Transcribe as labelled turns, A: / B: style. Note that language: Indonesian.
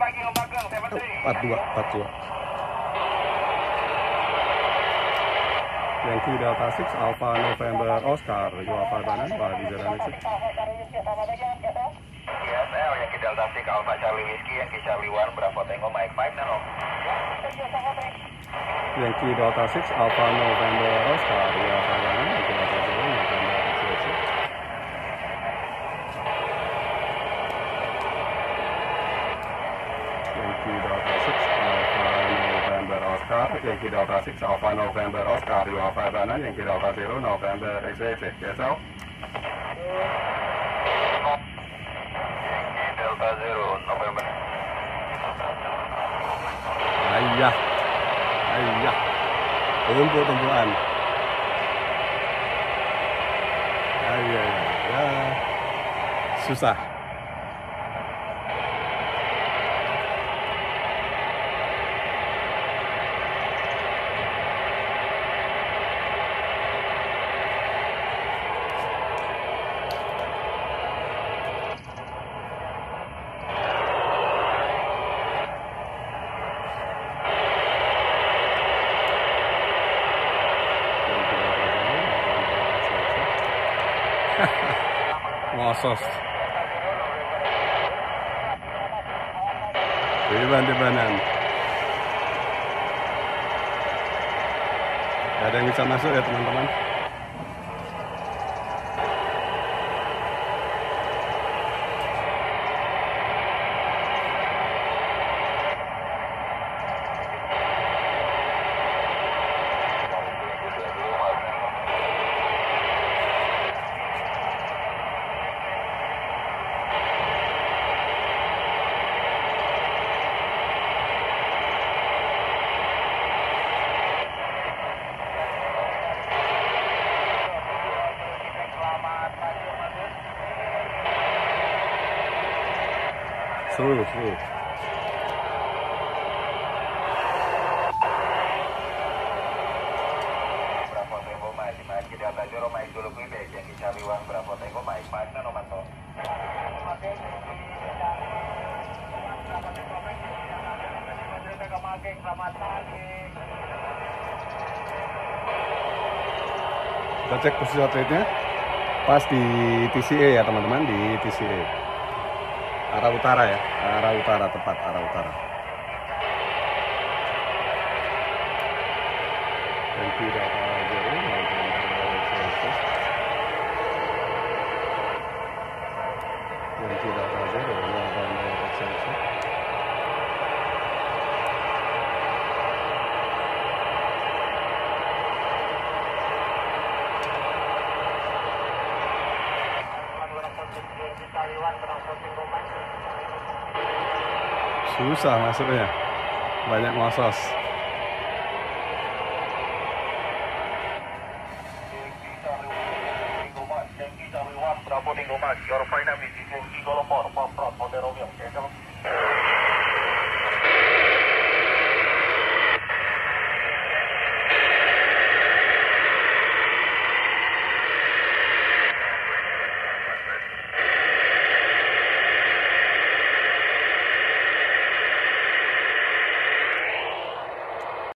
A: 42. Yankee Delta 6 Alpha November Oscar, you are 5 Pak di jalan exit.
B: QSO Yankee Delta 6 Alpha Charlie Whiskey, Yankee Charlie 1 Bravo Tango Mike 5 Nano.
A: Yankee Delta 6 Alpha November Oscar, you are 5 Yankee Delta 0 November exit. Yankee Delta 6 Alpha November Oscar, Yankee Delta 6 Alpha November Oscar, you are 5 Yankee Delta 0 November exit. QSO.
B: Yankee Delta 0 November.
A: Ayah, tumpuk-tumpukan. Ya, susah. Ngosos. Deban-debanan. Gak ada yang bisa masuk ya teman-teman. Seru.
B: Bravo Tango Mike Yankee Delta 0 Mike dulu Quebec, Yankee Charlie 1 Bravo Tango Mike 5 Nano Manto.
A: Kita cek posisi satelitnya pas di TCA ya teman-teman, di TCA arah utara ya, arah utara, tepat arah utara. Yankee Delta 0 Yankee Delta 0 November extension. Susah masuknya, banyak ngosos.
B: Yankee Charlie 1 Bravo Tango Mike, your final visit Yankee Golf 4 Romeo.